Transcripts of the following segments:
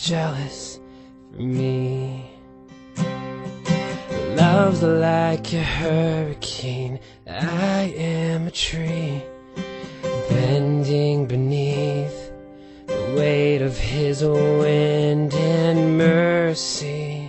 jealous for me. Love's like a hurricane, I am a tree, bending beneath the weight of his wind and mercy.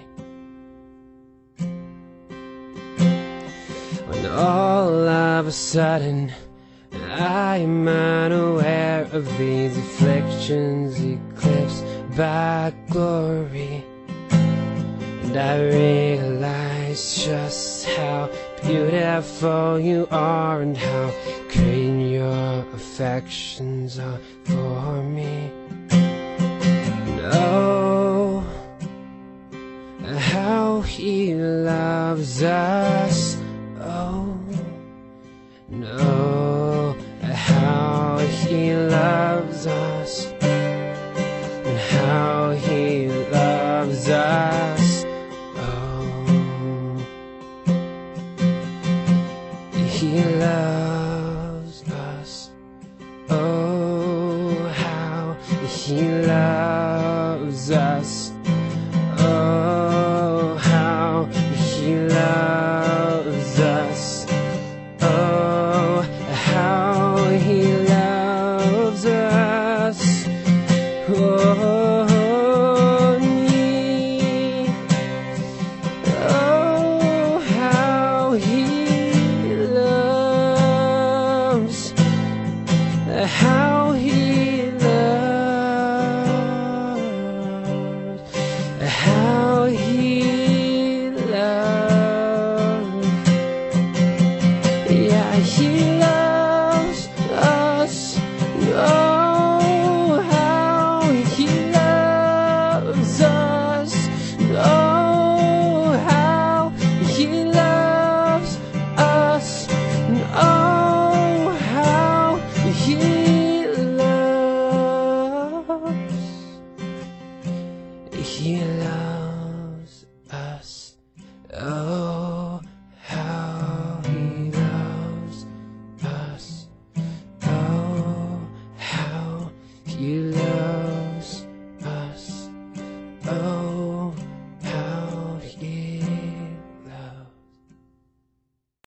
When all of a sudden I am unaware of these afflictions eclipsed by glory, and I realize just how beautiful you are and how great your affections are for me. And oh, how he loves us. Oh, no, how he loves us, and how he loves us. Oh, he loves us. Oh, how he loves us. Oh, how he loves us. Oh, how he loves us. Oh, me. Oh, how he loves. How he loves. How he loves. Yeah, he